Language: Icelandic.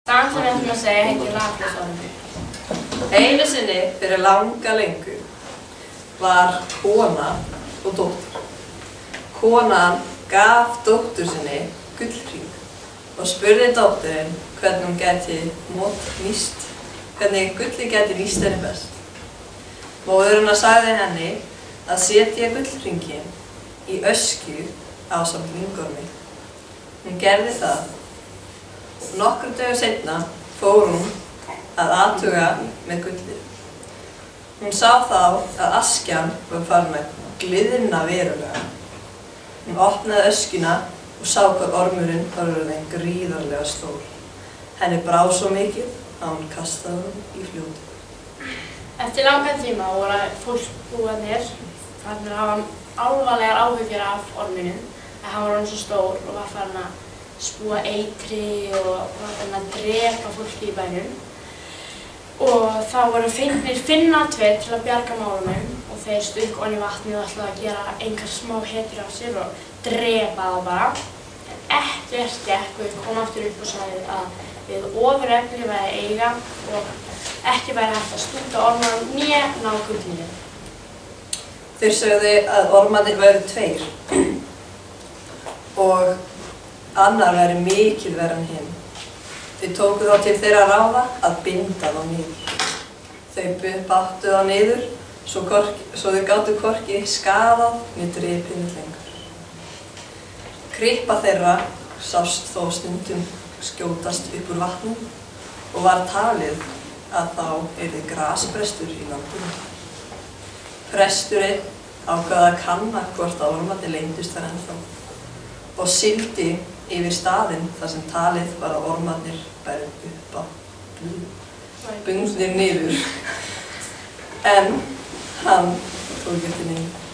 Sagan sem við ætlum að segja heitir Lagarfjótsormurinn. Einu sinni fyrir langa lengu var kona og dóttir. Konan gaf dóttur sinni gullhring og spurði dótturinn hvernig hún gæti hvernig gullið gæti nýst henni best. Móðurinn sagði henni að setja gullhringinn í öskju ásamt lyngormi. Hún gerði það. Nokkrum dögum seinna fór hún að athuga með gullið. Hún sá þá að askjan var farin að gliðna verulega. Hún opnaði öskjuna og sá hvað ormurinn var orðinn gríðarlega stór. Henni brá svo mikið að hún kastaði hann í fljótið. Eftir langan tíma voru fólksbúarnir farnir að hafa alvarlegar áhyggjur af orminum, en hann var orðinn svo stór og var farinn að spúa eitri og var farinn að drepa fólki í bænum. Og þá voru fengnir Finnar tveir til að bjarga málunum og þeir stukku ofan í vatnið og ætluðu að gera einhver smá hetjur af sér og drepa þá bara. En ekkert gekk og þeir komu aftur upp og sagði að við ofurefli væri að eiga og ekki væri hægt að stúta ormanum né ná gullinu. Þeir sögðu að ormarnir væru tveir og annar væri mikið verra en hinn. Þeir tóku þá til þeirra ráða að binda þá niður. Þau báttu þá niður svo þau gátu hvorki skaðað né drepið lengur. Kryppa þeirra sást þó stundum skjótast upp úr vatnum og var talið að þá yrði grasprestur í landinu. Presturinn ákvað að kanna hvort að ormarnir leyndust þar ennþá og sigldi yfir staðinn þar sem talið var að ormarnir væru upp á bungnir niður. En hann tók eftir neinu.